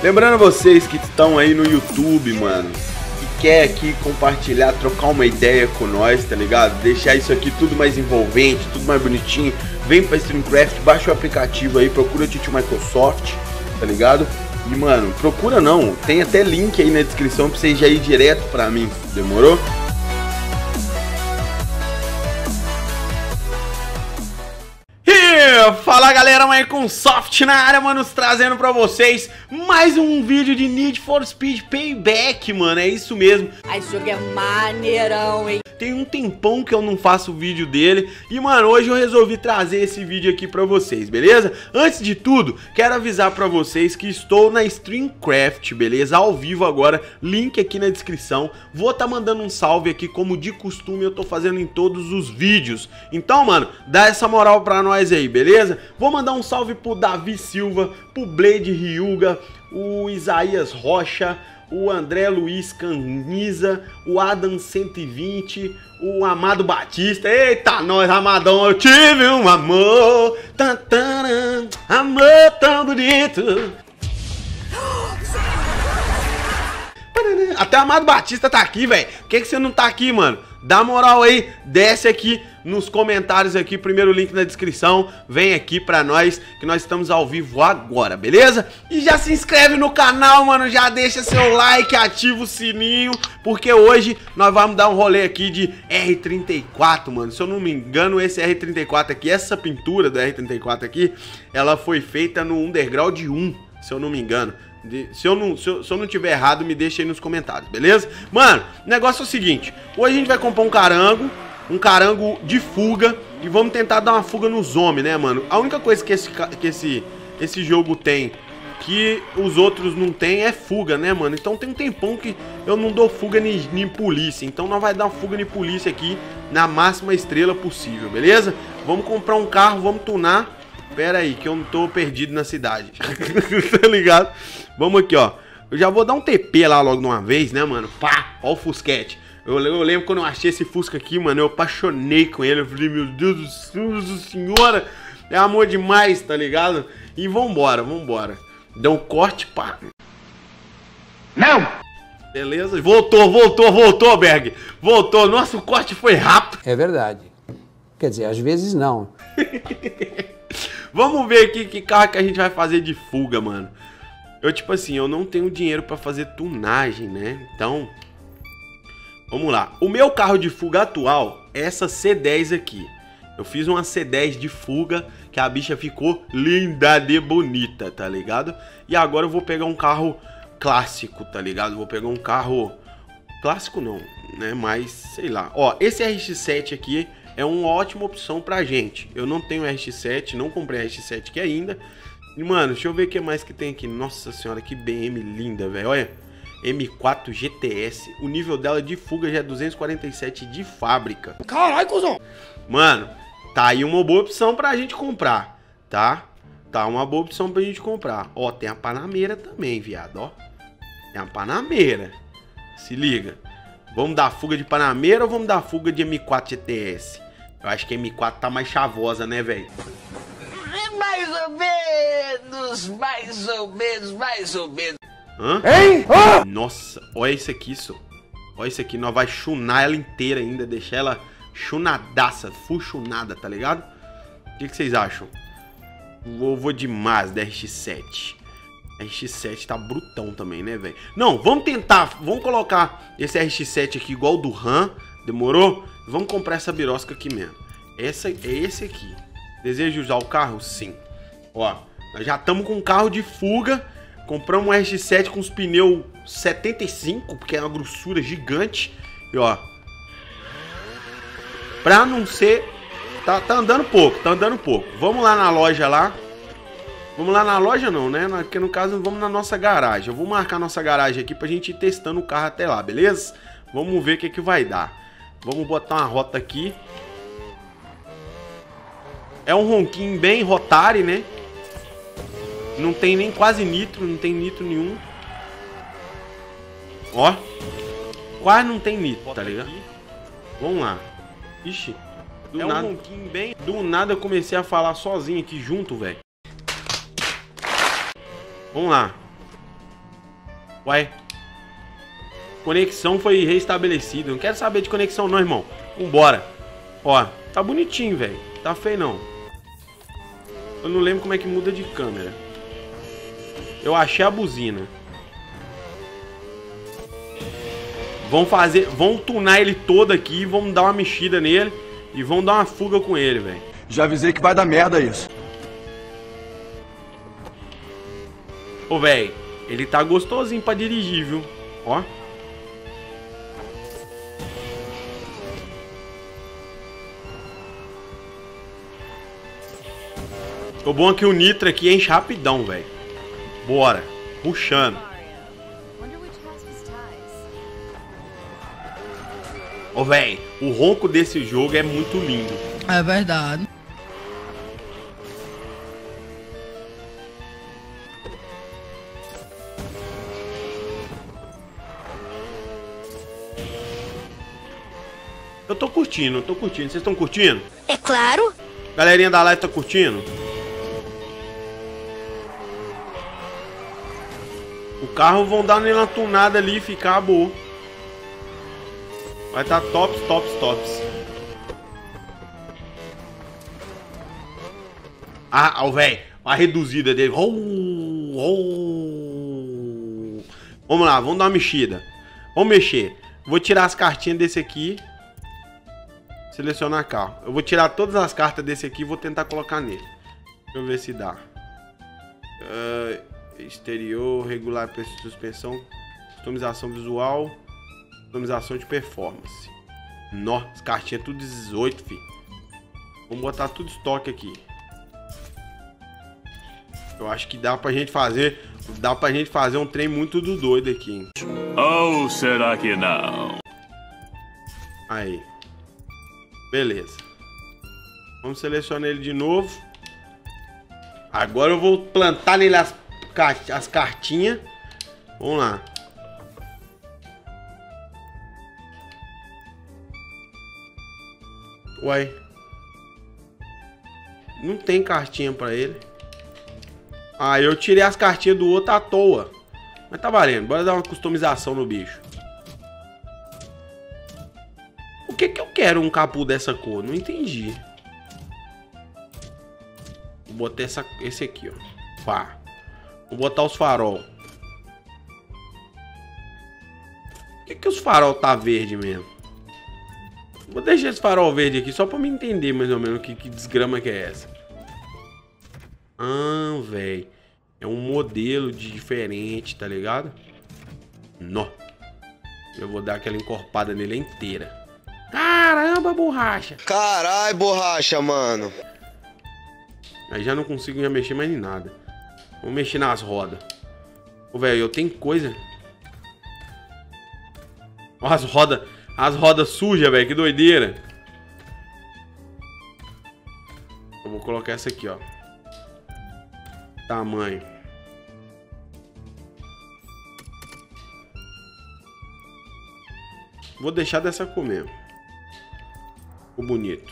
Lembrando a vocês que estão aí no YouTube, mano, que quer aqui compartilhar, trocar uma ideia com nós, tá ligado? Deixar isso aqui tudo mais envolvente, tudo mais bonitinho. Vem pra StreamCraft, baixa o aplicativo aí, procura Titio Microsoft, tá ligado? E, mano, procura não, tem até link aí na descrição pra você já ir direto pra mim, demorou? Fala galera, Microsoft na área, mano, trazendo pra vocês mais um vídeo de Need for Speed Payback, mano, é isso mesmo. Esse jogo é maneirão, hein? Tem um tempão que eu não faço vídeo dele e, mano, hoje eu resolvi trazer esse vídeo aqui pra vocês, beleza? Antes de tudo, quero avisar pra vocês que estou na StreamCraft, beleza? Ao vivo agora, link aqui na descrição. Vou tá mandando um salve aqui, como de costume eu tô fazendo em todos os vídeos. Então, mano, dá essa moral pra nós aí, beleza? Vou mandar um salve pro Davi Silva, pro Blade Ryuga, o Isaías Rocha, o André Luiz Caniza, o Adam 120, o Amado Batista. Eita, nós, Amadão, eu tive um amor, amor tão bonito. Até o Amado Batista tá aqui, velho. Por que você não tá aqui, mano? Dá moral aí, desce aqui nos comentários aqui, primeiro link na descrição. Vem aqui pra nós, que nós estamos ao vivo agora, beleza? E já se inscreve no canal, mano, já deixa seu like, ativa o sininho, porque hoje nós vamos dar um rolê aqui de R34, mano. Se eu não me engano, esse R34 aqui, essa pintura do R34 aqui, ela foi feita no Underground 1, se eu não me engano. Se eu não tiver errado, me deixa aí nos comentários, beleza? Mano, o negócio é o seguinte. Hoje a gente vai comprar um carango de fuga, e vamos tentar dar uma fuga nos homens, né, mano? A única coisa que esse jogo tem, que os outros não tem, é fuga, né, mano? Então tem um tempão que eu não dou fuga nem polícia. Então nós vai dar uma fuga de polícia aqui na máxima estrela possível, beleza? Vamos comprar um carro, vamos tunar. Pera aí, que eu não tô perdido na cidade. Tá ligado? Vamos aqui, ó. Eu já vou dar um TP lá logo de uma vez, né, mano? Pá, ó o Fusquete. Eu lembro quando eu achei esse Fusca aqui, mano, eu apaixonei com ele. Eu falei, meu Deus do céu, senhora, é amor demais, tá ligado? E vambora, vambora. Deu um corte, pá. Não! Beleza? Voltou, Berg. Voltou. Nossa, o corte foi rápido. É verdade. Quer dizer, às vezes não. Vamos ver aqui que carro que a gente vai fazer de fuga, mano. Eu, tipo assim, eu não tenho dinheiro pra fazer tunagem, né? Então, vamos lá. O meu carro de fuga atual é essa C10 aqui. Eu fiz uma C10 de fuga, que a bicha ficou linda de bonita, tá ligado? E agora eu vou pegar um carro clássico, tá ligado? Vou pegar um carro... Clássico não, né? Mas, sei lá. Ó, esse RX-7 aqui é uma ótima opção pra gente. Eu não tenho RX-7, não comprei RX-7 aqui ainda. E, mano, deixa eu ver o que mais que tem aqui. Nossa senhora, que BM linda, velho. Olha, M4 GTS. O nível dela de fuga já é 247 de fábrica. Caralho, cuzão! Mano, tá aí uma boa opção pra gente comprar, tá? Tá uma boa opção pra gente comprar. Ó, tem a Panameira também, viado, ó. Tem a Panameira. Se liga. Vamos dar fuga de Panameira ou vamos dar fuga de M4 GTS? Eu acho que a M4 tá mais chavosa, né, velho? Mais ou menos. Hã? Hein? Oh! Nossa, olha isso aqui, só. Olha isso aqui, nós vai chunar ela inteira ainda, deixar ela chunadaça, full chunada, tá ligado? O que vocês acham? Vou de Mazda RX-7. RX-7 tá brutão também, né, velho? Não, vamos tentar, vamos colocar esse RX-7 aqui igual o do RAM, demorou? Vamos comprar essa birosca aqui mesmo. É esse aqui. Deseja usar o carro? Sim. Ó, nós já estamos com um carro de fuga. Compramos um RX-7 com os pneus 75, porque é uma grossura gigante. E ó, pra não ser... Tá andando pouco, tá andando pouco. Vamos lá na loja lá. Vamos lá na loja não, né? Porque no caso vamos na nossa garagem. Eu vou marcar nossa garagem aqui pra gente ir testando o carro até lá, beleza? Vamos ver o que vai dar. Vamos botar uma rota aqui. É um ronquinho bem Rotary, né? Não tem nem quase nitro, não tem nitro nenhum. Ó. Quase não tem nitro, tá ligado? Vamos lá. Ixi. Do nada, um ronquinho bem... Do nada eu comecei a falar sozinho aqui junto, velho. Vamos lá. Uai. Conexão foi restabelecida. Não quero saber de conexão não, irmão. Vambora. Ó, tá bonitinho, velho. Tá feio não. Eu não lembro como é que muda de câmera. Eu achei a buzina. Vamos tunar ele todo aqui, vamos dar uma mexida nele e vamos dar uma fuga com ele, velho. Já avisei que vai dar merda isso. Ô, velho, ele tá gostosinho pra dirigir, viu? Ó. O bom é que o nitro aqui enche rapidão, velho. Bora. Puxando. Ô, velho, o ronco desse jogo é muito lindo. É verdade. Eu tô curtindo, Vocês estão curtindo? É claro. Galerinha da live tá curtindo? O carro vão dar uma tunada ali e ficar boa. Vai tá tops. Ah, velho. A reduzida dele. Vamos lá, vamos dar uma mexida. Vamos mexer. Vou tirar as cartinhas desse aqui. Selecionar carro. Eu vou tirar todas as cartas desse aqui e vou tentar colocar nele. Deixa eu ver se dá. Exterior, regular suspensão, customização visual, customização de performance. Nossa, as cartinhas tudo 18, fi. Vamos botar tudo estoque aqui. Eu acho que dá pra gente fazer um trem muito do doido aqui, hein? Ou será que não? Aí. Beleza. Vamos selecionar ele de novo. Agora eu vou plantar nele as cartinhas. Vamos lá. Uai. Não tem cartinha pra ele. Ah, eu tirei as cartinhas do outro à toa. Mas tá valendo. Bora dar uma customização no bicho. Por que eu quero um capô dessa cor? Não entendi. Vou botar esse aqui, ó. Pá. Vou botar os farol. Por que os farol tá verde mesmo? Vou deixar esse farol verde aqui só pra me entender mais ou menos que desgrama que é essa. Ah, velho. É um modelo diferente, tá ligado? Nó. Eu vou dar aquela encorpada nele inteira. Caramba, borracha. Carai, borracha, mano. Aí já não consigo já mexer mais em nada. Vou mexer nas rodas. Ô, velho, eu tenho coisa. Ó, as rodas sujas, velho. Que doideira. Eu vou colocar essa aqui, ó. Tamanho. Vou deixar dessa cor mesmo. Ficou bonito.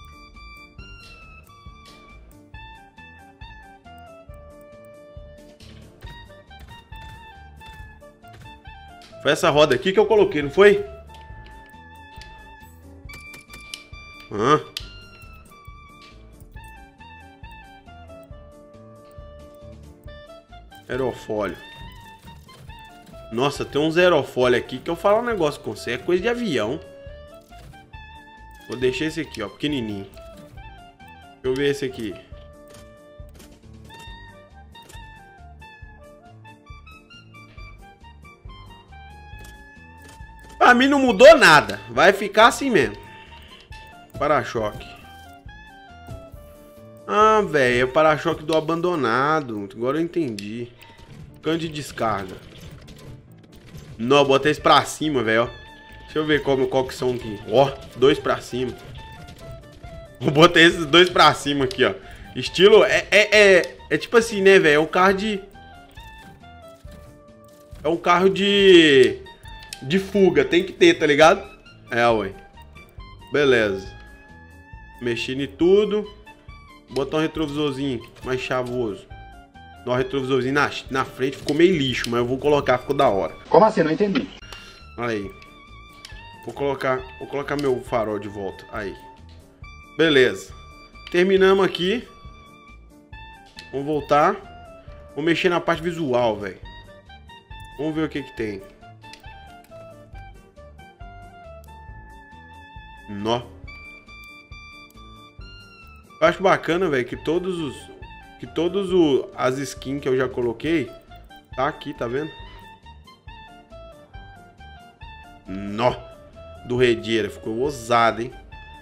Foi essa roda aqui que eu coloquei, não foi? Ah. Aerofólio. Nossa, tem uns aerofólio aqui que eu falo um negócio com você. É coisa de avião. Vou deixar esse aqui, ó, pequenininho. Deixa eu ver esse aqui. Pra mim não mudou nada. Vai ficar assim mesmo. Para-choque. Ah, velho. É o para-choque do abandonado. Agora eu entendi. Cano de descarga. Não, botei esse pra cima, velho. Deixa eu ver qual que são aqui. Ó, 2 pra cima. Vou botar esses 2 pra cima aqui, ó. Estilo... É tipo assim, né, velho? É um carro de... É um carro de fuga. Tem que ter, tá ligado? É, ué. Beleza. Mexendo em tudo. Botar um retrovisorzinho mais chavoso. Dá um retrovisorzinho na frente, ficou meio lixo, mas eu vou colocar, ficou da hora. Como assim? Não entendi. Olha aí. Vou colocar meu farol de volta. Aí. Beleza. Terminamos aqui. Vamos voltar. Vou mexer na parte visual, velho. Vamos ver o que tem. Nó. Eu acho bacana, velho, que as skins que eu já coloquei tá aqui, tá vendo? Nó. Do Redeira, ficou ousado, hein?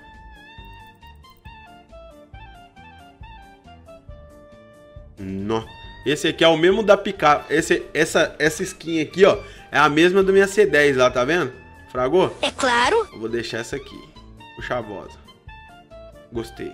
Nó. Esse aqui é o mesmo da picape. Essa skin aqui, ó, é a mesma do minha C10 lá, tá vendo? Fragou? É claro. Eu vou deixar essa aqui. Chavosa. Gostei.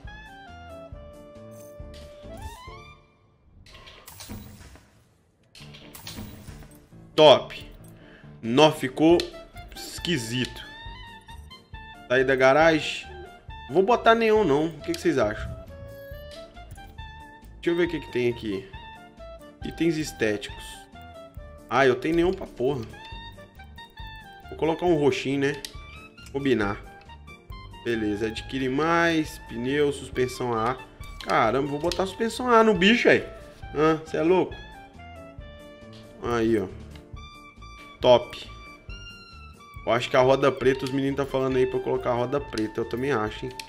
Top. Nó, ficou esquisito. Sair da garagem. Vou botar neon não. O que vocês acham? Deixa eu ver o que tem aqui. Itens estéticos. Ah, eu tenho neon pra porra. Vou colocar um roxinho, né? Combinar. Beleza, adquire mais. Pneu, suspensão A. Caramba, vou botar suspensão A no bicho aí. Ah, você é louco? Aí, ó. Top. Eu acho que a roda preta, os meninos tá falando aí pra eu colocar a roda preta. Eu também acho, hein?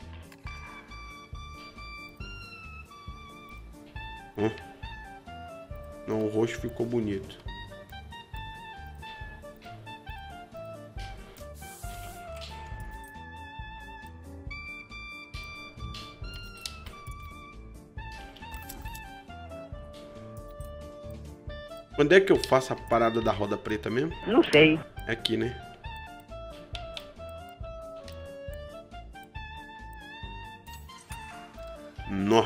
Não, o roxo ficou bonito. Quando é que eu faço a parada da roda preta mesmo? Não sei. É aqui, né? Nó.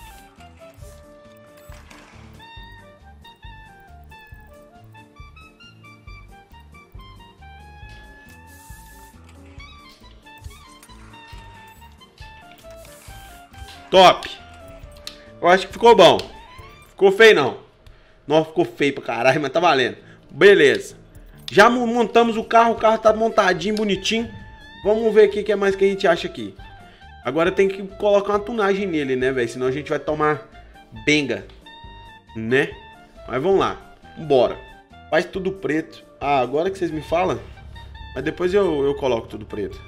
Top. Eu acho que ficou bom. Ficou feio não. Não, ficou feio pra caralho, mas tá valendo. Beleza. Já montamos o carro tá montadinho, bonitinho. Vamos ver o que mais que a gente acha aqui. Agora tem que colocar uma tunagem nele, né, velho? Senão a gente vai tomar benga, né? Mas vamos lá. Vambora. Faz tudo preto. Ah, agora que vocês me falam. Mas depois eu coloco tudo preto.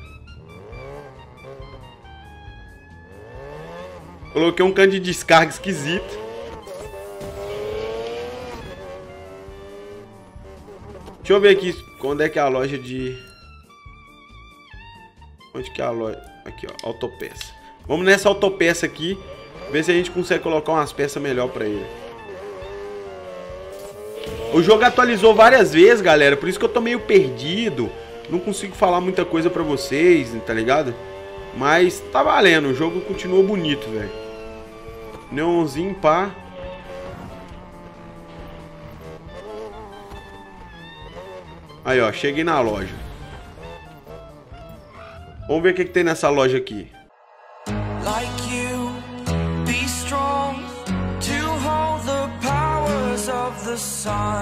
Coloquei um cano de descarga esquisito. Deixa eu ver aqui onde é que é a loja de... Onde que é a loja? Aqui, ó, autopeça. Vamos nessa autopeça aqui, ver se a gente consegue colocar umas peças melhor pra ele. O jogo atualizou várias vezes, galera, por isso que eu tô meio perdido. Não consigo falar muita coisa pra vocês, tá ligado? Mas tá valendo, o jogo continua bonito, velho. Neonzinho, pá. Aí, ó, cheguei na loja. Vamos ver o que tem nessa loja aqui. Like you, be strong to hold the powers of the sun.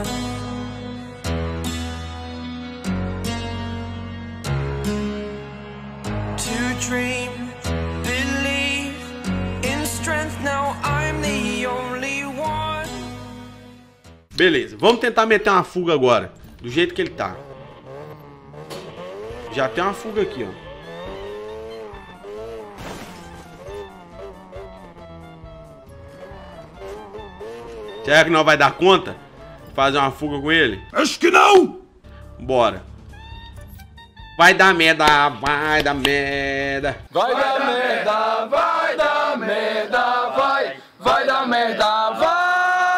To dream, believe in strength. Now I'm the only one. Beleza, vamos tentar meter uma fuga agora. Do jeito que ele tá. Já tem uma fuga aqui, ó. Será que nós vai dar conta de fazer uma fuga com ele? Acho que não! Bora. Vai dar merda, vai dar merda. Vai dar merda, vai dar merda, vai! Vai dar merda, vai!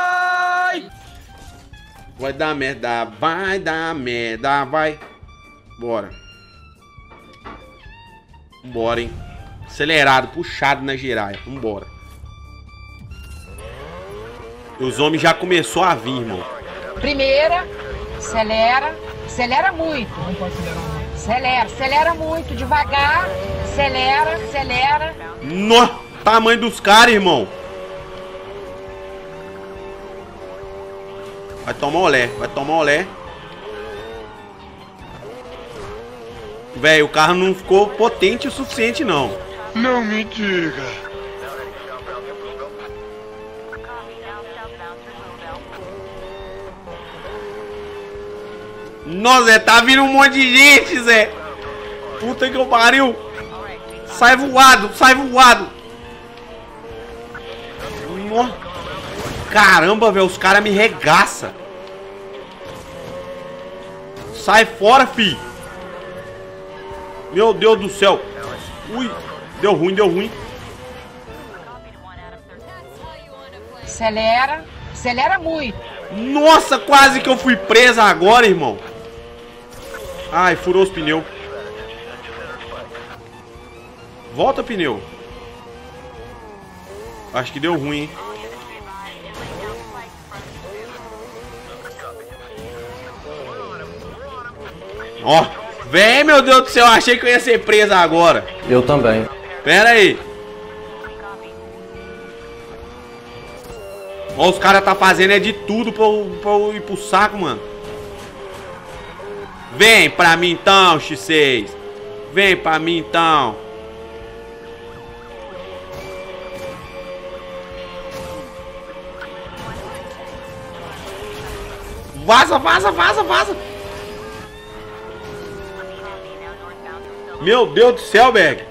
Vai dar merda, vai dar merda, vai. Bora. Vambora, hein. Acelerado, puxado na giraia. Vambora. Os homens já começou a vir, irmão. Primeira, acelera. Acelera muito. Não pode acelerar muito. Acelera muito, devagar. Acelera. Nó, tamanho dos caras, irmão. Vai tomar olé, vai tomar olé. Velho, o carro não ficou potente o suficiente, não. Não me diga. Nossa, Zé, tá vindo um monte de gente, Zé. Puta que eu pariu. Sai voado, sai voado. Caramba, velho, os caras me regaçam. Sai fora, fi. Meu Deus do céu. Ui, deu ruim, deu ruim. Acelera, acelera muito. Nossa, quase que eu fui presa agora, irmão. Ai, furou os pneus. Volta, pneu. Acho que deu ruim, hein? Ó, vem, meu Deus do céu, achei que eu ia ser presa agora. Eu também. Pera aí. Ó, os caras tá fazendo é de tudo pra eu ir pro saco, mano. Vem pra mim então, X6. Vem pra mim então. Vaza, vaza, vaza, vaza. Meu Deus do céu, Berg.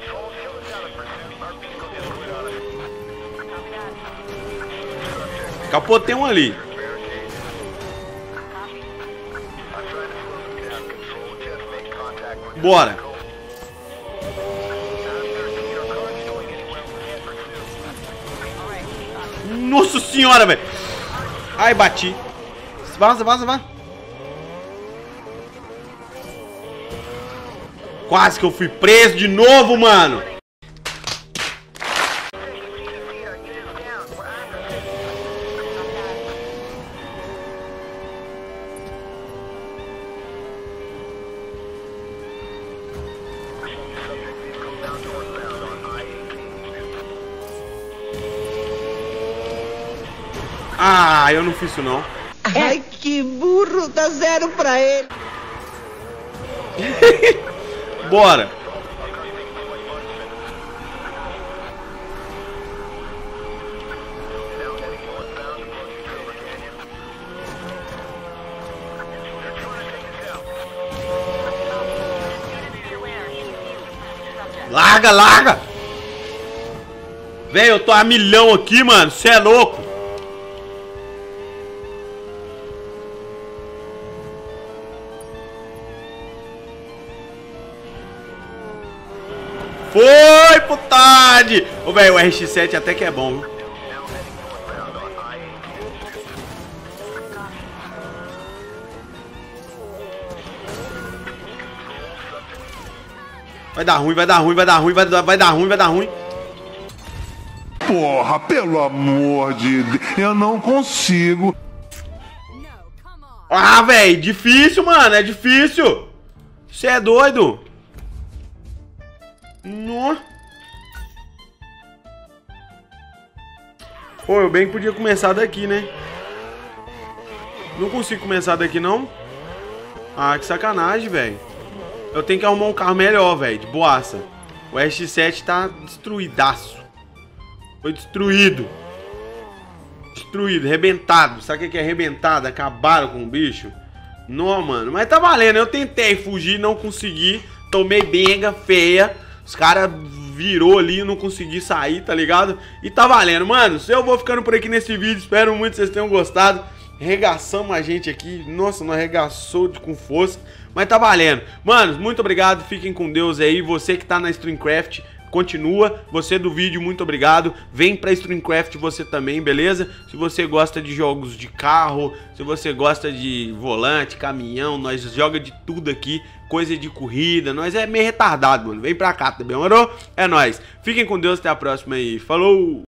Capotei um ali. Bora. Nossa senhora, velho. Ai, bati. Vaza, vaza, vaza. Quase que eu fui preso de novo, mano. Ah, eu não fiz isso não. Ai, que burro, dá 0 pra ele. Bora. Larga, larga. Velho, eu tô a milhão aqui, mano. Cê é louco. Foi, putade! Ô, velho, o RX-7 até que é bom, viu? Vai dar ruim, vai dar ruim, vai dar ruim, vai dar ruim, vai dar ruim. Porra, pelo amor de Deus, eu não consigo. Ah, velho, difícil, mano, é difícil. Você é doido? Nossa. Pô, eu bem que podia começar daqui, né? Não consigo começar daqui, não? Ah, que sacanagem, velho. Eu tenho que arrumar um carro melhor, velho, de boaça. O RX-7 tá destruidaço. Foi destruído. Destruído, arrebentado. Sabe o que é arrebentado? Acabaram com o bicho. Não, mano, mas tá valendo. Eu tentei fugir, não consegui. Tomei benga feia. Os caras virou ali, não consegui sair, tá ligado? E tá valendo, mano. Eu vou ficando por aqui nesse vídeo. Espero muito que vocês tenham gostado. Arregaçamos a gente aqui. Nossa, não arregaçou com força. Mas tá valendo. Mano, muito obrigado. Fiquem com Deus aí. Você que tá na Streamcraft, continua. Você do vídeo, muito obrigado. Vem pra Streamcraft você também, beleza? Se você gosta de jogos de carro, se você gosta de volante, caminhão, nós joga de tudo aqui. Coisa de corrida, nós é meio retardado, mano. Vem pra cá, tá bem, mano? É nóis. Fiquem com Deus, até a próxima aí. Falou!